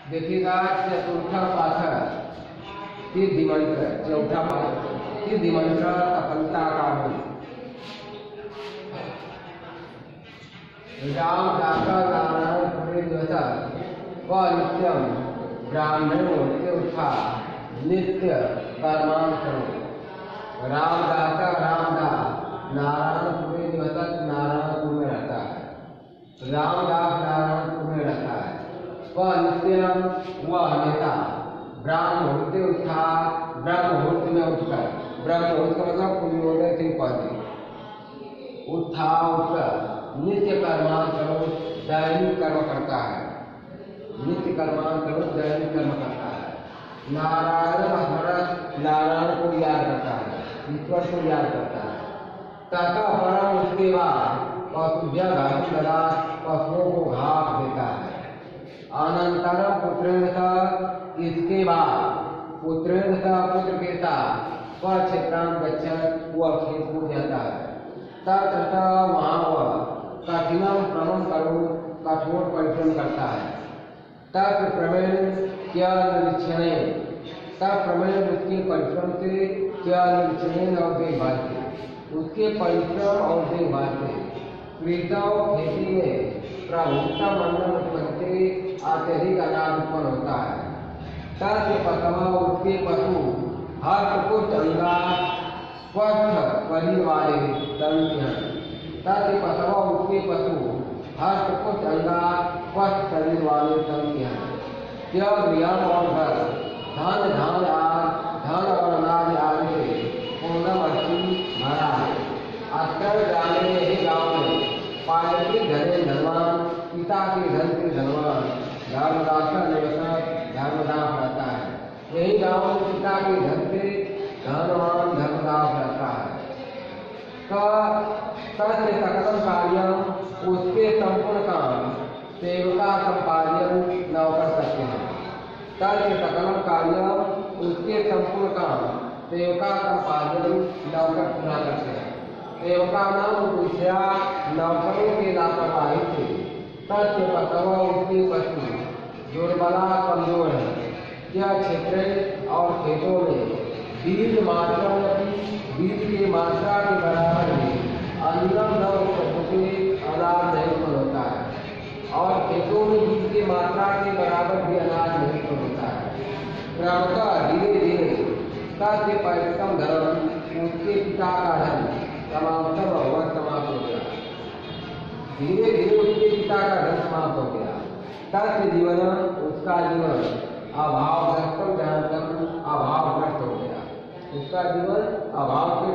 देखिएगा चतुर्था पाठक सिद्धि मंत्र, चौथा पाठक सिद्धि मंत्र सफलता का मंत्र। राम दाता नारायण प्रेमवता व नित्यम ब्राह्मणो उत्था नित्य कर्माण करो। राम दाता रामदास नारायणपुर में निवसता, नारायणपुर में रहता है। रामदास नारायणपुर में रहता है। वह नित्यम वह नेता ब्रह्म मुहूर्त उठा, ब्रह्म मुहूर्त में उठकर, ब्रह्म मुहूर्त का मतलब सूर्योदय से पहले उठा, उठकर नित्य कर्मान करो, दैनिक कर्म करता है। नित्य कर्मान करो, दैनिक कर्म करता है। नारायण हर नारायण को याद करता है, ईश्वर को याद करता है। तथा परम उसके बाद पशुओं को घास देता है। अनंतरम पुत्रेण सह, इसके बाद पुत्रेण सह पुत्र के साथ वह क्षेत्रांत गच्छत, वह खेत को जाता है। तथा वहाँ वह कठिनम श्रमम करो, कठोर परिश्रम करता है। तत् प्रमेण क्या निरीक्षण, तत् प्रमेण उसके परिश्रम से, क्या निरीक्षण और देखभाल से, उसके परिश्रम और देखभाल से कृतव खेती में प्रभुता मंडल उत्पत्ति अत्यधिक अनाज उत्पन्न होता है। तत् पशवा उसके पशु हस्त कुछ अंगा स्वस्थ शरीर वाले दंत हैं। तत् पशवा उसके पशु हस्त कुछ अंगा स्वस्थ शरीर वाले दंत हैं। क्या गृहम और घर, धन धन और अनाज आदि से पूर्णम अस्थि भरा है। अस्तर ग्रामीण ही गाँव में पायलकी धने धनवान, पिता के धन से धनवान धर्मदासा निवसक धर्मदास रहता है। यही गाँव में पिता के धन से धनवान धर्मदास रहता है। सत्य सकलम कार्यम, उसके संपूर्ण काम सेवका संपादन नौकर करते हैं। सत्य सकलम कार्यम, उसके संपूर्ण काम सेवका संपादन नौकर पूरा करते हैं। सेवका नाम दूसरा नौकरों के लापरवाही से सत्य पशवा उसके पशु दुर्बला कमजोर है। यह क्षेत्र और खेतों में बीज मात्रा, बीज की मात्रा के बराबर में अन्नम न होते अनाज नहीं उत्पन्न होता है, और खेतों में बीज की मात्रा के बराबर भी अनाज नहीं उत्पन्न होता है। क्रमशः धीरे धीरे सत्य परिश्रम धर्म, उसके पिता का धन समाप्त समाप्त हो गया। धीरे धीरे उसके पिता का धन समाप्त हो गया। तस्य जीवन, उसका जीवन अभाव अभावग्रस्त हो गया। उसका जीवन अभाव